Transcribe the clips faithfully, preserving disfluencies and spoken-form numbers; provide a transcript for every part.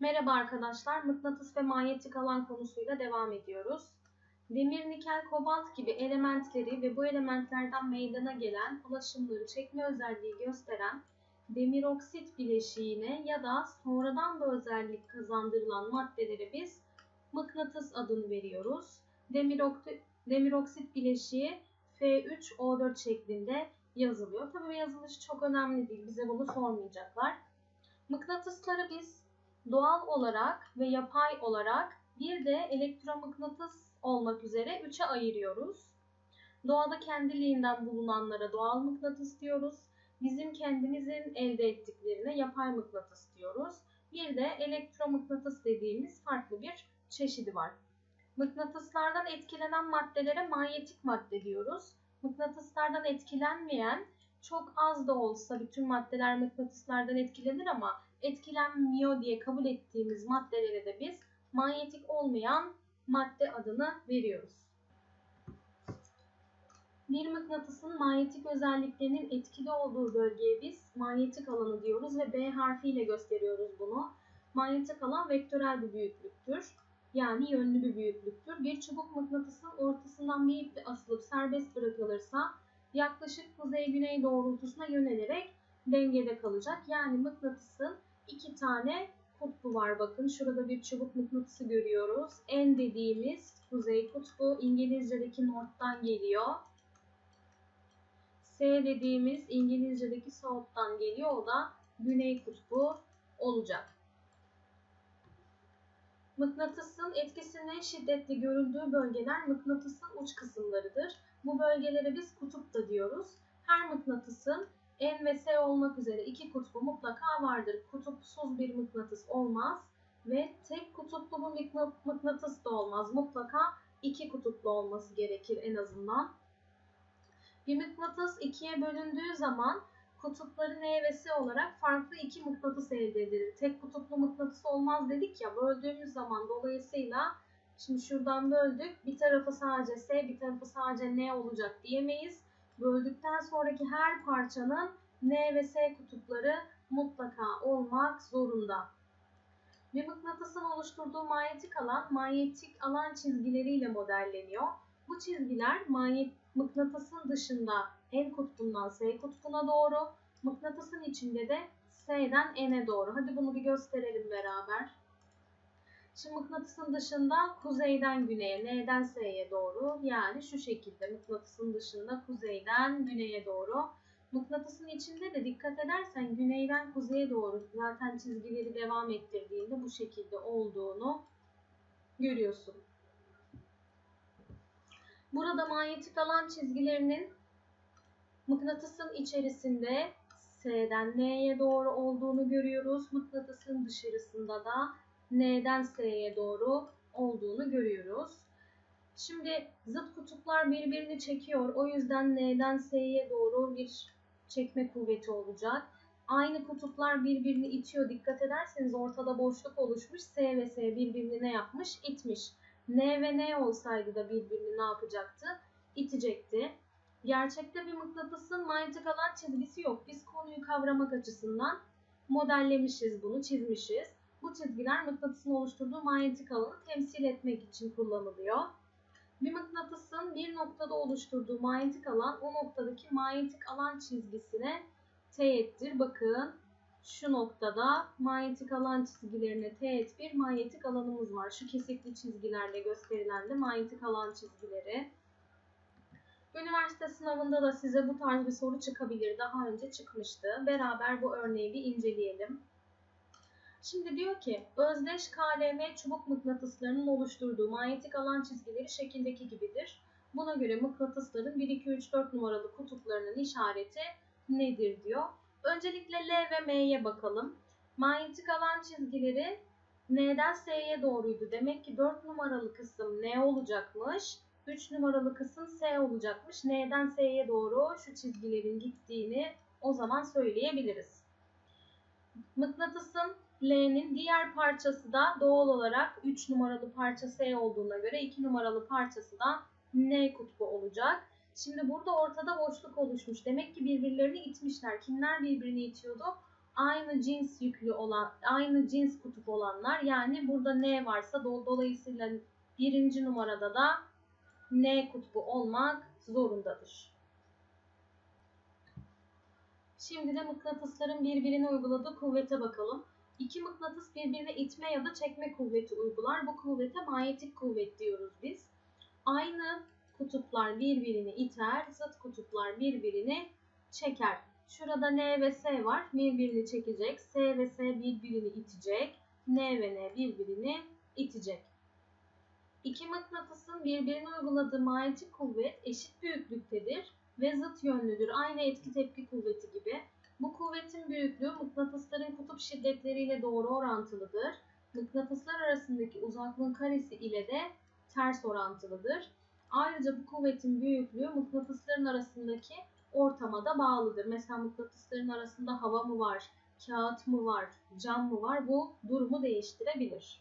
Merhaba arkadaşlar, mıknatıs ve manyetik alan konusuyla devam ediyoruz. Demir, nikel, kobalt gibi elementleri ve bu elementlerden meydana gelen ulaşımları çekme özelliği gösteren demir oksit bileşiğine ya da sonradan bu özellik kazandırılan maddelere biz mıknatıs adını veriyoruz. Demir, demir oksit bileşiği F üç O dört şeklinde yazılıyor. Tabii bu yazılışı çok önemli değil, bize bunu sormayacaklar. Mıknatısları biz doğal olarak ve yapay olarak bir de elektromıknatıs olmak üzere üçe ayırıyoruz. Doğada kendiliğinden bulunanlara doğal mıknatıs diyoruz. Bizim kendimizin elde ettiklerine yapay mıknatıs diyoruz. Bir de elektromıknatıs dediğimiz farklı bir çeşidi var. Mıknatıslardan etkilenen maddelere manyetik madde diyoruz. Mıknatıslardan etkilenmeyen, çok az da olsa bütün maddeler mıknatıslardan etkilenir ama etkilenmiyor diye kabul ettiğimiz maddelere de biz manyetik olmayan madde adını veriyoruz. Bir mıknatısın manyetik özelliklerinin etkili olduğu bölgeye biz manyetik alanı diyoruz ve B harfiyle gösteriyoruz bunu. Manyetik alan vektörel bir büyüklüktür. Yani yönlü bir büyüklüktür. Bir çubuk mıknatısın ortasından bir iple asılıp serbest bırakılırsa yaklaşık kuzey-güney doğrultusuna yönelerek dengede kalacak. Yani mıknatısın iki tane kutbu var. Bakın şurada bir çubuk mıknatısı görüyoruz. N dediğimiz kuzey kutbu İngilizce'deki north'tan geliyor. S dediğimiz İngilizce'deki south'tan geliyor. O da güney kutbu olacak. Mıknatısın etkisinin şiddetli görüldüğü bölgeler mıknatısın uç kısımlarıdır. Bu bölgelere biz kutup da diyoruz. Her mıknatısın N ve S olmak üzere iki kutbu mutlaka vardır. Kutupsuz bir mıknatıs olmaz ve tek kutuplu bir mıknatıs da olmaz. Mutlaka iki kutuplu olması gerekir en azından. Bir mıknatıs ikiye bölündüğü zaman kutupları N ve S olarak farklı iki mıknatıs elde edilir. Tek kutuplu mıknatıs olmaz dedik ya, böldüğümüz zaman dolayısıyla şimdi şuradan böldük, bir tarafı sadece S, bir tarafı sadece N olacak diyemeyiz. Böldükten sonraki her parçanın N ve S kutupları mutlaka olmak zorunda. Bir mıknatısın oluşturduğu manyetik alan, manyetik alan çizgileriyle modelleniyor. Bu çizgiler manyet, mıknatısın dışında N kutbundan S kutbuna doğru, mıknatısın içinde de S'den N'e doğru. Hadi bunu bir gösterelim beraber. Şimdi mıknatısın dışında kuzeyden güneye, N'den S'ye doğru, yani şu şekilde mıknatısın dışında kuzeyden güneye doğru. Mıknatısın içinde de dikkat edersen güneyden kuzeye doğru zaten çizgileri devam ettirdiğinde bu şekilde olduğunu görüyorsun. Burada manyetik alan çizgilerinin mıknatısın içerisinde S'den N'ye doğru olduğunu görüyoruz. Mıknatısın dışarısında da N'den S'ye doğru olduğunu görüyoruz. Şimdi zıt kutuplar birbirini çekiyor. O yüzden N'den S'ye doğru bir çekme kuvveti olacak. Aynı kutuplar birbirini itiyor. Dikkat ederseniz ortada boşluk oluşmuş. S ve S birbirini ne yapmış? İtmiş. N ve N olsaydı da birbirini ne yapacaktı? İtecekti. Gerçekte bir mıknatısın manyetik alan çizgisi yok. Biz konuyu kavramak açısından modellemişiz bunu, çizmişiz. Bu çizgiler mıknatısın oluşturduğu manyetik alanı temsil etmek için kullanılıyor. Bir mıknatısın bir noktada oluşturduğu manyetik alan o noktadaki manyetik alan çizgisine teğettir. Bakın şu noktada manyetik alan çizgilerine teğet bir manyetik alanımız var. Şu kesikli çizgilerle gösterilen de manyetik alan çizgileri. Üniversite sınavında da size bu tarz bir soru çıkabilir. Daha önce çıkmıştı. Beraber bu örneği bir inceleyelim. Şimdi diyor ki özdeş K L M çubuk mıknatıslarının oluşturduğu manyetik alan çizgileri şekildeki gibidir. Buna göre mıknatısların bir, iki, üç, dört numaralı kutuplarının işareti nedir diyor. Öncelikle L ve M'ye bakalım. Manyetik alan çizgileri N'den S'ye doğruydu. Demek ki dört numaralı kısım N olacakmış. üç numaralı kısım S olacakmış. N'den S'ye doğru şu çizgilerin gittiğini o zaman söyleyebiliriz. Mıknatısın L'nin diğer parçası da doğal olarak üç numaralı parça S olduğuna göre iki numaralı parçası da N kutbu olacak. Şimdi burada ortada boşluk oluşmuş. Demek ki birbirlerini itmişler. Kimler birbirini itiyordu? aynı cins yüklü olan, aynı cins kutup olanlar, yani burada N varsa do dolayısıyla birinci numarada da N kutbu olmak zorundadır. Şimdi de mıknatısların birbirine uyguladığı kuvvete bakalım. İki mıknatıs birbirine itme ya da çekme kuvveti uygular. Bu kuvvete manyetik kuvvet diyoruz biz. Aynı kutuplar birbirini iter, zıt kutuplar birbirini çeker. Şurada N ve S var, birbirini çekecek. S ve S birbirini itecek. N ve N birbirini itecek. İki mıknatısın birbirine uyguladığı manyetik kuvvet eşit büyüklüktedir ve zıt yönlüdür. Aynı etki tepki kuvveti gibi. Bu kuvvetin büyüklüğü mıknatısların kutup şiddetleriyle doğru orantılıdır. Mıknatıslar arasındaki uzaklığın karesi ile de ters orantılıdır. Ayrıca bu kuvvetin büyüklüğü mıknatısların arasındaki ortama da bağlıdır. Mesela mıknatısların arasında hava mı var, kağıt mı var, cam mı var? Bu durumu değiştirebilir.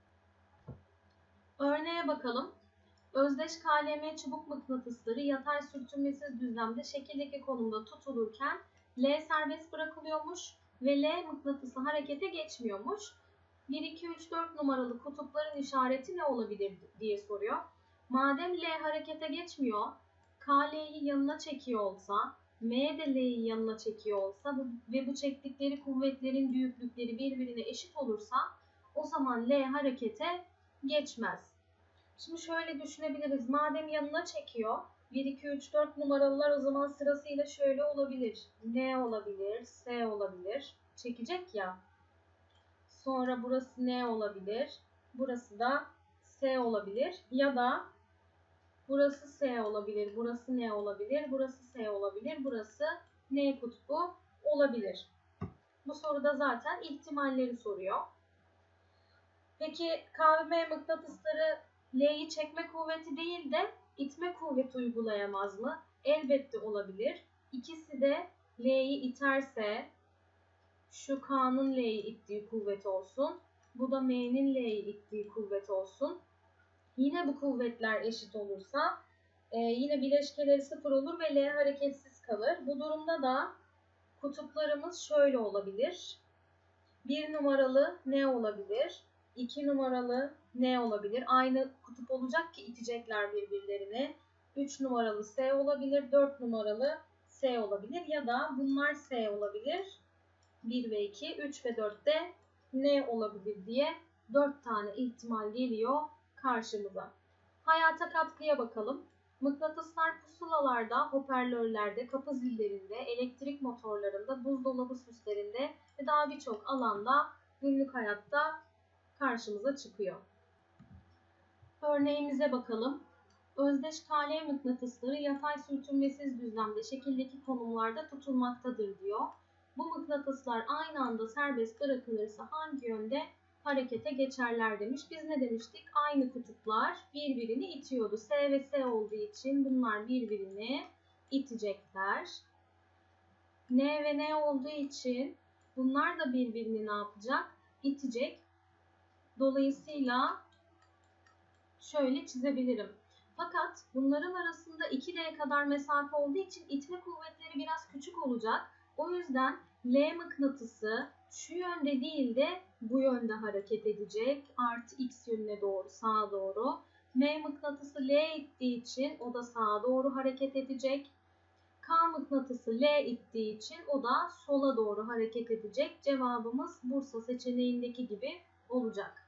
Örneğe bakalım. Özdeş K L M çubuk mıknatısları yatay sürtünmesiz düzlemde şekildeki konumda tutulurken L serbest bırakılıyormuş ve L mıknatısı harekete geçmiyormuş. bir, iki, üç, dört numaralı kutupların işareti ne olabilir diye soruyor. Madem L harekete geçmiyor, K L'yi yanına çekiyor olsa, M de L'yi yanına çekiyor olsa ve bu çektikleri kuvvetlerin büyüklükleri birbirine eşit olursa o zaman L harekete geçmez. Şimdi şöyle düşünebiliriz. Madem yanına çekiyor, bir, iki, üç, dört numaralılar o zaman sırasıyla şöyle olabilir. N olabilir, S olabilir. Çekecek ya. Sonra burası N olabilir. Burası da S olabilir. Ya da burası S olabilir, burası N olabilir, burası S olabilir, burası N kutbu olabilir. Bu soruda zaten ihtimalleri soruyor. Peki K ve M mıknatısları L'yi çekme kuvveti değil de itme kuvveti uygulayamaz mı? Elbette olabilir. İkisi de L'yi iterse şu K'nın L'yi ittiği kuvvet olsun. Bu da M'nin L'yi ittiği kuvvet olsun. Yine bu kuvvetler eşit olursa e, yine bileşkeleri sıfır olur ve L hareketsiz kalır. Bu durumda da kutuplarımız şöyle olabilir. bir numaralı N olabilir. iki numaralı N olabilir. Aynı kutup olacak ki itecekler birbirlerini. üç numaralı S olabilir. dört numaralı S olabilir. Ya da bunlar S olabilir. bir ve iki, üç ve dört de N olabilir diye dört tane ihtimal geliyor karşımıza. Hayata katkıya bakalım. Mıknatıslar pusulalarda, hoparlörlerde, kapı zillerinde, elektrik motorlarında, buzdolabı süslerinde ve daha birçok alanda günlük hayatta karşımıza çıkıyor. Örneğimize bakalım. Özdeş K L mıknatısları yatay sürtünmesiz düzlemde şekildeki konumlarda tutulmaktadır diyor. Bu mıknatıslar aynı anda serbest bırakılırsa hangi yönde harekete geçerler demiş. Biz ne demiştik? Aynı kutuplar birbirini itiyordu. S ve S olduğu için bunlar birbirini itecekler. N ve N olduğu için bunlar da birbirini ne yapacak? İtecek. Dolayısıyla şöyle çizebilirim. Fakat bunların arasında iki D kadar mesafe olduğu için itme kuvvetleri biraz küçük olacak. O yüzden L mıknatısı şu yönde değil de bu yönde hareket edecek. Artı X yönüne doğru, sağa doğru. M mıknatısı L ittiği için o da sağa doğru hareket edecek. K mıknatısı L ittiği için o da sola doğru hareket edecek. Cevabımız Bursa seçeneğindeki gibi olacak.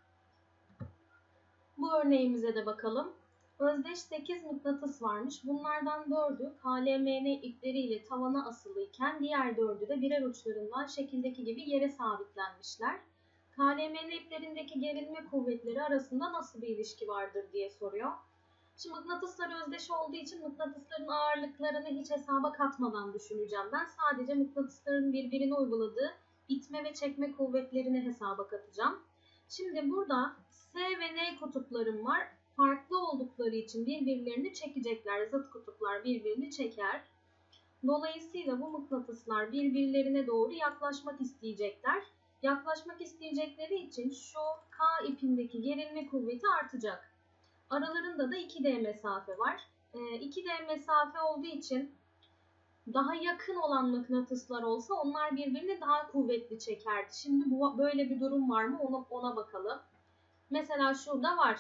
Bu örneğimize de bakalım. Özdeş sekiz mıknatıs varmış. Bunlardan dördü K L M N ipleriyle tavana asılıyken diğer dördü de birer uçlarından şekildeki gibi yere sabitlenmişler. K L M N iplerindeki gerilme kuvvetleri arasında nasıl bir ilişki vardır diye soruyor. Şimdi mıknatıslar özdeş olduğu için mıknatısların ağırlıklarını hiç hesaba katmadan düşüneceğim. Ben sadece mıknatısların birbirine uyguladığı itme ve çekme kuvvetlerini hesaba katacağım. Şimdi burada S ve N kutuplarım var. Farklı oldukları için birbirlerini çekecekler. Zıt kutuplar birbirini çeker. Dolayısıyla bu mıknatıslar birbirlerine doğru yaklaşmak isteyecekler. Yaklaşmak isteyecekleri için şu K ipindeki gerilme kuvveti artacak. Aralarında da iki D mesafe var. iki D mesafe olduğu için Daha yakın olan mıknatıslar olsa onlar birbirini daha kuvvetli çekerdi. Şimdi bu, böyle bir durum var mı ona, ona bakalım. Mesela şurada var.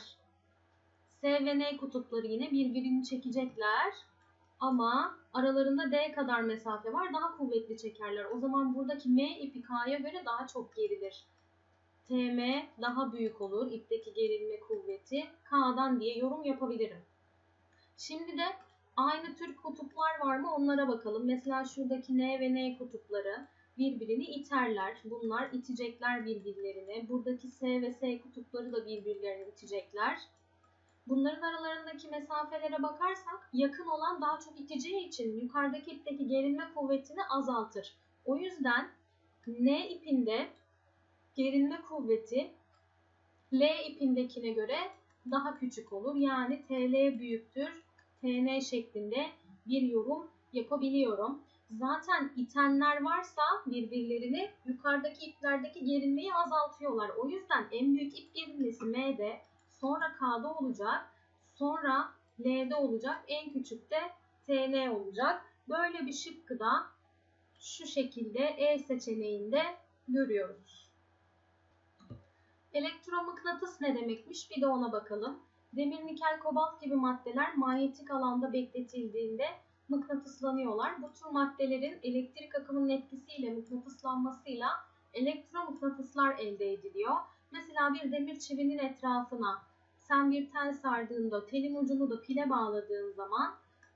S ve N kutupları yine birbirini çekecekler. Ama aralarında D kadar mesafe var. Daha kuvvetli çekerler. O zaman buradaki M ipi K'ya göre daha çok gerilir. T M daha büyük olur. İpteki gerilme kuvveti K'dan diye yorum yapabilirim. Şimdi de aynı tür kutuplar var mı onlara bakalım. Mesela şuradaki N ve N kutupları birbirini iterler. Bunlar itecekler birbirlerini. Buradaki S ve S kutupları da birbirlerini itecekler. Bunların aralarındaki mesafelere bakarsak yakın olan daha çok iteceği için yukarıdaki ipteki gerilme kuvvetini azaltır. O yüzden N ipinde gerilme kuvveti L ipindekine göre daha küçük olur. Yani T L büyüktür T N şeklinde bir yorum yapabiliyorum. Zaten itenler varsa birbirlerini yukarıdaki iplerdeki gerilmeyi azaltıyorlar. O yüzden en büyük ip gerilmesi M'de, sonra K'da olacak, sonra L'de olacak, en küçük de T N olacak. Böyle bir şıkkı da şu şekilde E seçeneğinde görüyoruz. Elektromıknatıs ne demekmiş? Bir de ona bakalım. Demir, nikel, kobalt gibi maddeler manyetik alanda bekletildiğinde mıknatıslanıyorlar. Bu tür maddelerin elektrik akımının etkisiyle mıknatıslanmasıyla elektromıknatıslar elde ediliyor. Mesela bir demir çivinin etrafına sen bir tel sardığında telin ucunu da pile bağladığın zaman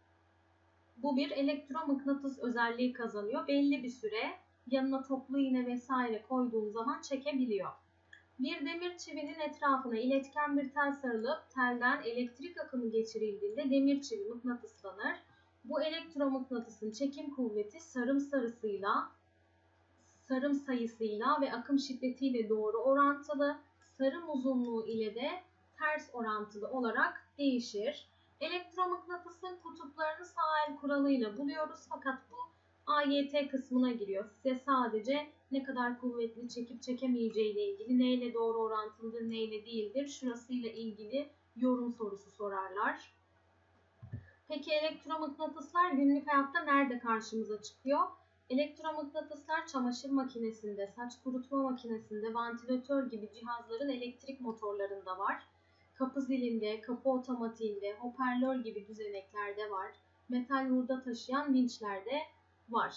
bu bir elektromıknatıs özelliği kazanıyor. Belli bir süre yanına toplu iğne vesaire koyduğun zaman çekebiliyor. Bir demir çivinin etrafına iletken bir tel sarılıp telden elektrik akımı geçirildiğinde demir çivi mıknatıslanır. Bu elektromıknatısın çekim kuvveti sarım sarısıyla, sarım sayısıyla ve akım şiddetiyle doğru orantılı, sarım uzunluğu ile de ters orantılı olarak değişir. Elektromıknatısın kutuplarını sağ el kuralıyla buluyoruz fakat bu A Y T kısmına giriyor. Size sadece ne kadar kuvvetli çekip çekemeyeceği ile ilgili, neyle doğru orantılıdır, neyle değildir, şurasıyla ilgili yorum sorusu sorarlar. Peki elektromıknatıslar günlük hayatta nerede karşımıza çıkıyor? Elektromıknatıslar çamaşır makinesinde, saç kurutma makinesinde, vantilatör gibi cihazların elektrik motorlarında var. Kapı zilinde, kapı otomatiğinde, hoparlör gibi düzeneklerde var. Metal hurda taşıyan vinçlerde var.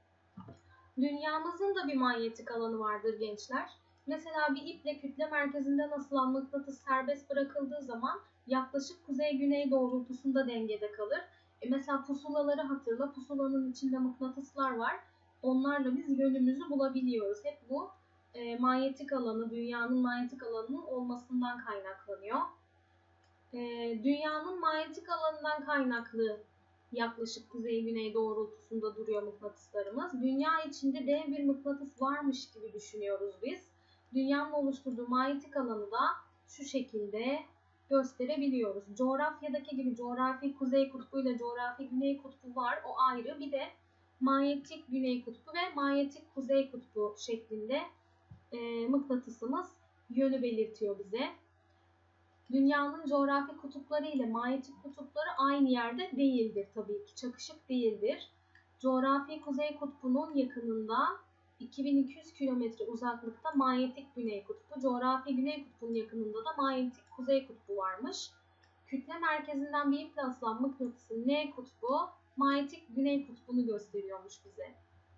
Dünyamızın da bir manyetik alanı vardır gençler. Mesela bir iple kütle merkezinden asılan mıknatıs serbest bırakıldığı zaman yaklaşık kuzey-güney doğrultusunda dengede kalır. E mesela pusulaları hatırla. Pusulanın içinde mıknatıslar var. Onlarla biz yönümüzü bulabiliyoruz. Hep bu e, manyetik alanı, dünyanın manyetik alanının olmasından kaynaklanıyor. E, dünyanın manyetik alanından kaynaklı yaklaşık kuzey-güney doğrultusunda duruyor mıknatıslarımız. Dünya içinde dev bir mıknatıs varmış gibi düşünüyoruz biz. Dünyanın oluşturduğu manyetik alanı da şu şekilde gösterebiliyoruz. Coğrafyadaki gibi coğrafi kuzey kutbu ile coğrafi güney kutbu var. O ayrı. Bir de manyetik güney kutbu ve manyetik kuzey kutbu şeklinde e, mıknatısımız yönü belirtiyor bize. Dünyanın coğrafi kutupları ile manyetik kutupları aynı yerde değildir tabii ki. Çakışık değildir. Coğrafi kuzey kutbunun yakınında iki bin iki yüz kilometre uzaklıkta manyetik güney kutbu, coğrafi güney kutbunun yakınında da manyetik kuzey kutbu varmış. Kütle merkezinden bir iple asılan mıknatısın N kutbu, manyetik güney kutbunu gösteriyormuş bize.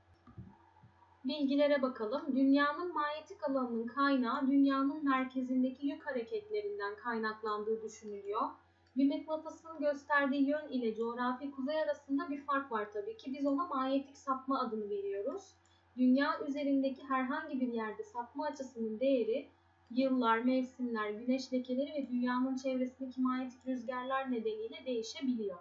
Bilgilere bakalım. Dünyanın manyetik alanının kaynağı dünyanın merkezindeki yük hareketlerinden kaynaklandığı düşünülüyor. Bir mıknatısın gösterdiği yön ile coğrafi kuzey arasında bir fark var tabii ki. Biz ona manyetik sapma adını veriyoruz. Dünya üzerindeki herhangi bir yerde sapma açısının değeri yıllar, mevsimler, güneş lekeleri ve dünyanın çevresindeki manyetik rüzgarlar nedeniyle değişebiliyor.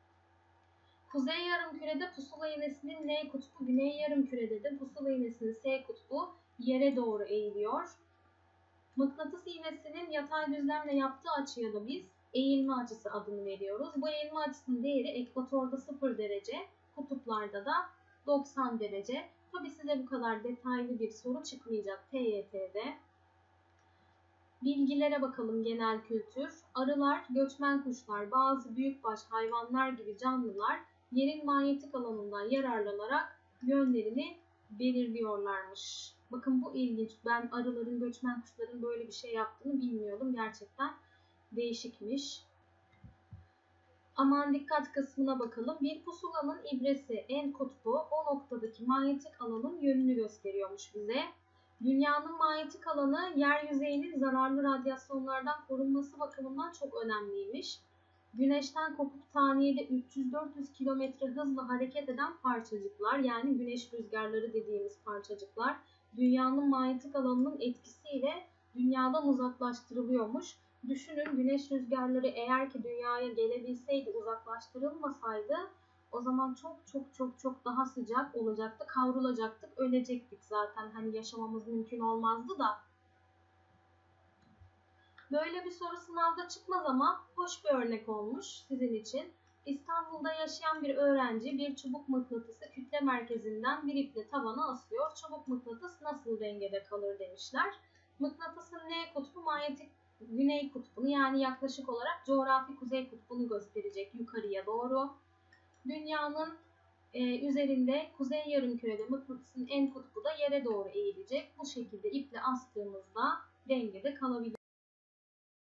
Kuzey yarımkürede pusula iğnesinin N kutbu, güney yarımkürede de pusula iğnesinin S kutbu yere doğru eğiliyor. Mıknatıs iğnesinin yatay düzlemle yaptığı açıya da biz eğilme açısı adını veriyoruz. Bu eğilme açısının değeri ekvatorda sıfır derece, kutuplarda da doksan derece. Tabii size bu kadar detaylı bir soru çıkmayacak T Y T'de. Bilgilere bakalım genel kültür. Arılar, göçmen kuşlar, bazı büyükbaş hayvanlar gibi canlılar yerin manyetik alanından yararlanarak yönlerini belirliyorlarmış. Bakın bu ilginç. Ben arıların, göçmen kuşların böyle bir şey yaptığını bilmiyordum. Gerçekten değişikmiş. Aman dikkat kısmına bakalım. Bir pusulanın ibresi en kutbu o noktadaki manyetik alanın yönünü gösteriyormuş bize. Dünyanın manyetik alanı yer yüzeyinin zararlı radyasyonlardan korunması bakımından çok önemliymiş. Güneşten kopup saniyede üç yüz dört yüz kilometre hızla hareket eden parçacıklar, yani güneş rüzgarları dediğimiz parçacıklar dünyanın manyetik alanının etkisiyle dünyadan uzaklaştırılıyormuş. Düşünün, güneş rüzgarları eğer ki dünyaya gelebilseydi, uzaklaştırılmasaydı o zaman çok çok çok çok daha sıcak olacaktı, kavrulacaktık, ölecektik zaten. Hani yaşamamız mümkün olmazdı da. Böyle bir soru sınavda çıkmaz ama hoş bir örnek olmuş sizin için. İstanbul'da yaşayan bir öğrenci bir çubuk mıknatısı kütle merkezinden bir iple tavana asıyor. Çubuk mıknatıs nasıl dengede kalır demişler. Mıknatısın N kutbu manyetik güney kutbunu, yani yaklaşık olarak coğrafi kuzey kutbunu gösterecek yukarıya doğru. Dünyanın e, üzerinde kuzey yarımkürede mıknatısın en kutbu da yere doğru eğilecek. Bu şekilde iple astığımızda dengede kalabilir.